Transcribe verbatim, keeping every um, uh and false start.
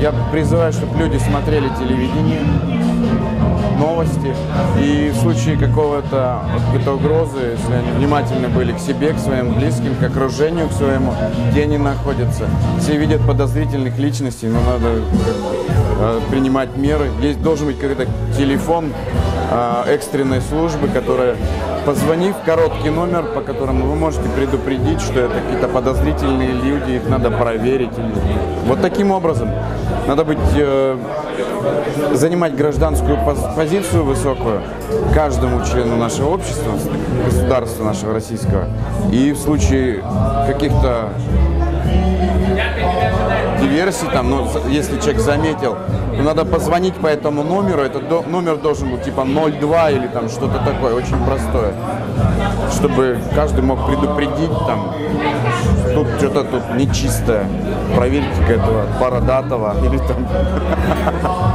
я призываю, чтобы люди смотрели телевидение, новости, и в случае какого-то какой-то угрозы, если они внимательны были к себе, к своим близким, к окружению, к своему, где они находятся. Все видят подозрительных личностей, но надо э, принимать меры. Есть должен быть какой-то телефон э, экстренной службы, которая, позвонив, короткий номер, по которому вы можете предупредить, что это какие-то подозрительные люди, их надо проверить. Вот таким образом надо быть, э, занимать гражданскую позицию высокую каждому члену нашего общества, государства нашего российского. И в случае каких-то диверсий, там, ну, если человек заметил, то надо позвонить по этому номеру. Этот до, номер должен быть типа ноль два или там что-то такое, очень простое, чтобы каждый мог предупредить, там, тут что-то тут нечистое, проверьте-ка этого бородатого или там